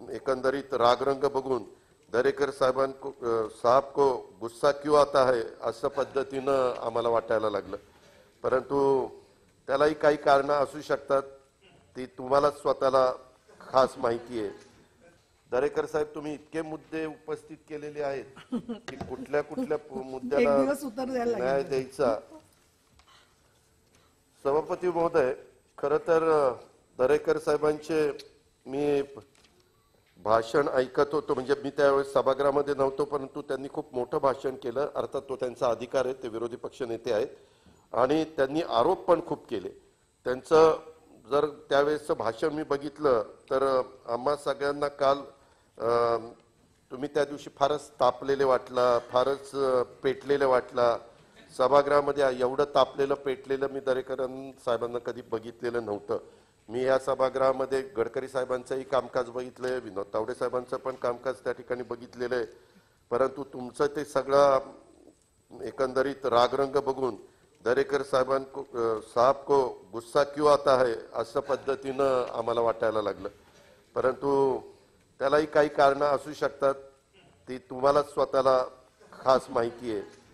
एकंदरीत रागरंग बघून दरेकर साहब को गुस्सा क्यों आता है असं पद्धतीनं आम्हाला वाटायला लागलं। परंतु त्यालाही काही कारणं असू शकतात, ती तुम्हाला स्वतःला खास माहिती आहे। दरेकर साहेब, तुम्ही इतके मुद्दे उपस्थित केलेले आहेत की कुठल्या कुठल्या मुद्द्याला न्याय द्यायचा। सभापती महोदय, खरं तर दरेकर साहेबांचे मी भाषण ऐकत होतो, म्हणजे मी त्यावेळेस सभागृहामध्ये नव्हतो, परंतु त्यांनी खूप मोठं भाषण केलं। अर्थात तो त्यांचा अधिकार आहे, ते विरोधी पक्ष नेते आहेत आणि त्यांनी आरोप पण खूप केले। त्यांचं जर त्यावेळेसचं भाषण मी बघितलं तर आम्हा सगळ्यांना काल तुम्ही त्या दिवशी फारच तापलेले वाटला, फारच पेटलेले वाटला। सभागृहामध्ये एवढं तापलेलं पेटलेलं मी दरेकर साहेबांना कधी बघितलेलं नव्हतं। मी या सभागृहामध्ये गडकरी साहेबांचंही कामकाज बघितलंय, विनोद तावडे साहेबांचं पण कामकाज त्या ठिकाणी बघितलेलं आहे, परंतु तुमचं ते सगळं एकंदरीत रागरंग बघून दरेकर साहब को गुस्सा क्यों आता है असं पद्धतीनं आम्हाला वाटायला लागलं। परंतु त्यालाही काही कारणं असू शकतात, ती तुम्हाला स्वतःला खास माहिती आहे।